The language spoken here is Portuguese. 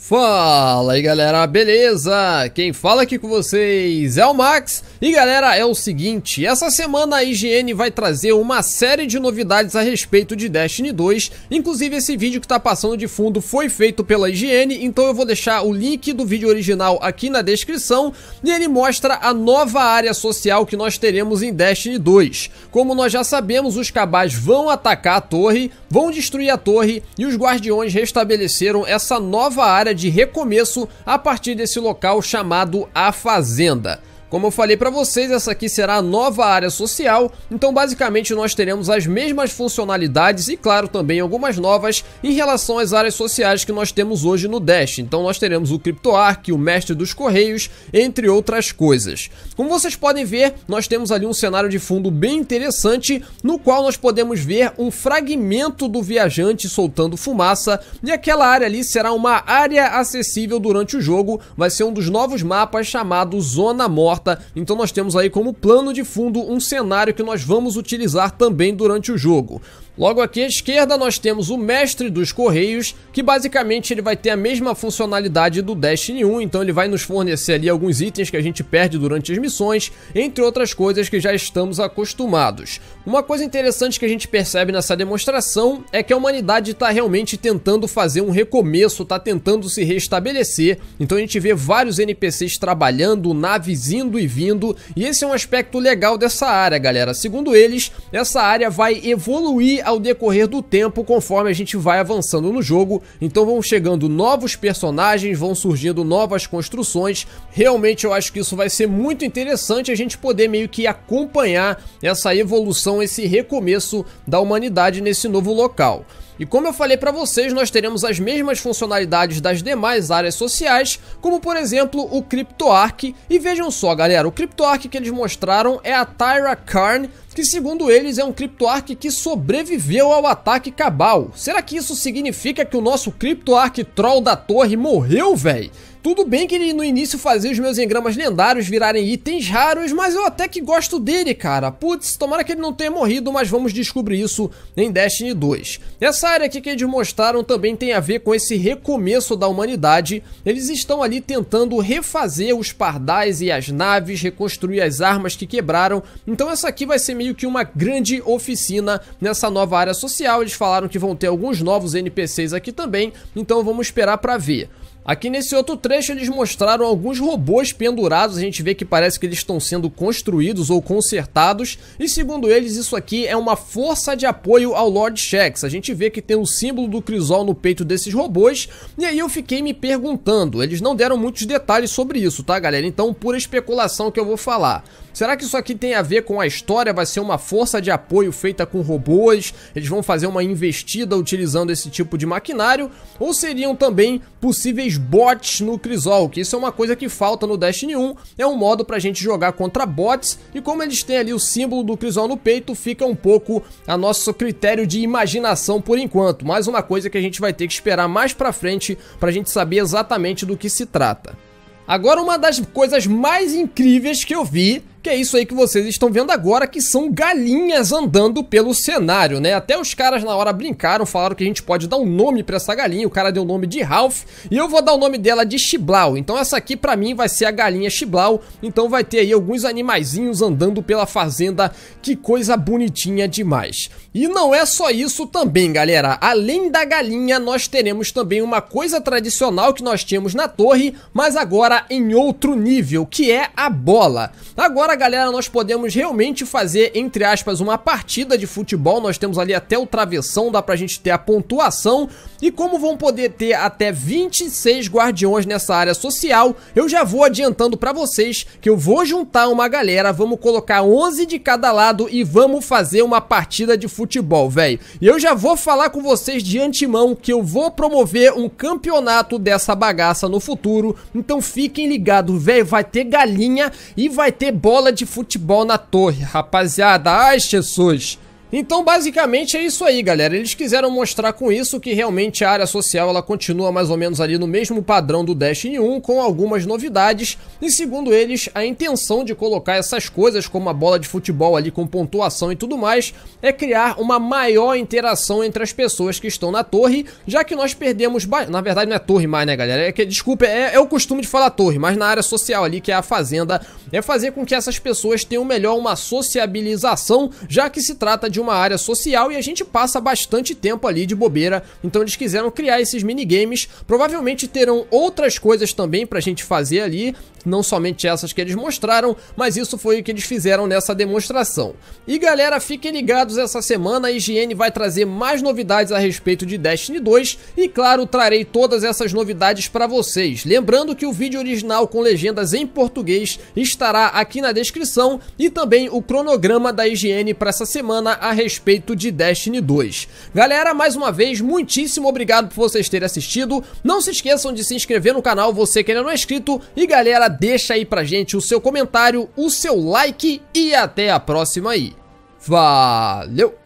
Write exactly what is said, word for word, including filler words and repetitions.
Fala aí galera, beleza? Quem fala aqui com vocês é o Max. E galera, é o seguinte, essa semana a I G N vai trazer uma série de novidades a respeito de Destiny dois. Inclusive esse vídeo que tá passando de fundo foi feito pela I G N, então eu vou deixar o link do vídeo original aqui na descrição. E ele mostra a nova área social que nós teremos em Destiny dois. Como nós já sabemos, os cabais vão atacar a torre, vão destruir a torre, e os guardiões restabeleceram essa nova área de recomeço a partir desse local chamado A Fazenda. Como eu falei para vocês, essa aqui será a nova área social, então basicamente nós teremos as mesmas funcionalidades e claro também algumas novas em relação às áreas sociais que nós temos hoje no Dash. Então nós teremos o CryptoArk, o Mestre dos Correios, entre outras coisas. Como vocês podem ver, nós temos ali um cenário de fundo bem interessante, no qual nós podemos ver um fragmento do viajante soltando fumaça, e aquela área ali será uma área acessível durante o jogo, vai ser um dos novos mapas chamado Zona Morta. Então nós temos aí como plano de fundo um cenário que nós vamos utilizar também durante o jogo. Logo aqui à esquerda nós temos o Mestre dos Correios, que basicamente ele vai ter a mesma funcionalidade do Destiny um, então ele vai nos fornecer ali alguns itens que a gente perde durante as missões, entre outras coisas que já estamos acostumados. Uma coisa interessante que a gente percebe nessa demonstração é que a humanidade está realmente tentando fazer um recomeço, está tentando se restabelecer, então a gente vê vários N P Cs trabalhando, naves indo e vindo, e esse é um aspecto legal dessa área, galera. Segundo eles, essa área vai evoluir ao decorrer do tempo conforme a gente vai avançando no jogo, então vão chegando novos personagens, vão surgindo novas construções. Realmente eu acho que isso vai ser muito interessante, a gente poder meio que acompanhar essa evolução, esse recomeço da humanidade nesse novo local. E como eu falei para vocês, nós teremos as mesmas funcionalidades das demais áreas sociais, como por exemplo o CryptoArk. E vejam só galera, o CryptoArk que eles mostraram é a Tyra Karn, que segundo eles é um CryptoArk que sobreviveu ao ataque Cabal. Será que isso significa que o nosso CryptoArk Troll da torre morreu, véi? Tudo bem que ele no início fazia os meus engramas lendários virarem itens raros, mas eu até que gosto dele, cara. Putz, tomara que ele não tenha morrido, mas vamos descobrir isso em Destiny dois. Essa área aqui que eles mostraram também tem a ver com esse recomeço da humanidade. Eles estão ali tentando refazer os pardais e as naves, reconstruir as armas que quebraram. Então essa aqui vai ser meio que uma grande oficina nessa nova área social. Eles falaram que vão ter alguns novos N P Cs aqui também, então vamos esperar para ver. Aqui nesse outro trecho eles mostraram alguns robôs pendurados, a gente vê que parece que eles estão sendo construídos ou consertados, e segundo eles isso aqui é uma força de apoio ao Lord Shaxx. A gente vê que tem o símbolo do Crisol no peito desses robôs, e aí eu fiquei me perguntando, eles não deram muitos detalhes sobre isso, tá galera? Então pura especulação que eu vou falar. Será que isso aqui tem a ver com a história? Vai ser uma força de apoio feita com robôs? Eles vão fazer uma investida utilizando esse tipo de maquinário? Ou seriam também possíveis bots no Crisol? Que isso é uma coisa que falta no Destiny um. É um modo pra gente jogar contra bots. E como eles têm ali o símbolo do Crisol no peito, fica um pouco a nosso critério de imaginação por enquanto. Mais uma coisa que a gente vai ter que esperar mais pra frente pra gente saber exatamente do que se trata. Agora uma das coisas mais incríveis que eu vi, que é isso aí que vocês estão vendo agora, que são galinhas andando pelo cenário, né? Até os caras na hora brincaram, falaram que a gente pode dar um nome pra essa galinha, o cara deu o nome de Ralph, e eu vou dar o nome dela de Xiblau. Então essa aqui pra mim vai ser a galinha Xiblau, então vai ter aí alguns animaizinhos andando pela fazenda, que coisa bonitinha demais. E não é só isso também, galera, além da galinha nós teremos também uma coisa tradicional que nós tínhamos na torre, mas agora em outro nível, que é a bola. Agora galera, nós podemos realmente fazer, entre aspas, uma partida de futebol. Nós temos ali até o travessão, dá pra gente ter a pontuação. E como vão poder ter até vinte e seis guardiões nessa área social, eu já vou adiantando pra vocês que eu vou juntar uma galera, vamos colocar onze de cada lado e vamos fazer uma partida de futebol, velho. E eu já vou falar com vocês de antemão que eu vou promover um campeonato dessa bagaça no futuro, então fiquem ligados, velho, vai ter galinha e vai ter bola de futebol na torre, rapaziada. Ai, Jesus. Então basicamente é isso aí, galera. Eles quiseram mostrar com isso que realmente a área social ela continua mais ou menos ali no mesmo padrão do Destiny um, com algumas novidades. E segundo eles, a intenção de colocar essas coisas como a bola de futebol ali com pontuação e tudo mais é criar uma maior interação entre as pessoas que estão na torre, já que nós perdemos... Na verdade não é torre mais, né, galera? É que, desculpa, é, é o costume de falar torre, mas na área social ali, que é a fazenda, é fazer com que essas pessoas tenham melhor uma sociabilização, já que se trata de uma área social e a gente passa bastante tempo ali de bobeira. Então eles quiseram criar esses minigames. Provavelmente terão outras coisas também pra gente fazer ali, não somente essas que eles mostraram, mas isso foi o que eles fizeram nessa demonstração. E galera, fiquem ligados, essa semana a I G N vai trazer mais novidades a respeito de Destiny dois e claro, trarei todas essas novidades para vocês. Lembrando que o vídeo original com legendas em português estará aqui na descrição e também o cronograma da I G N para essa semana a respeito de Destiny dois. Galera, mais uma vez, muitíssimo obrigado por vocês terem assistido. Não se esqueçam de se inscrever no canal, você que ainda não é inscrito. E galera, deixa aí pra gente o seu comentário, o seu like e até a próxima aí. Valeu!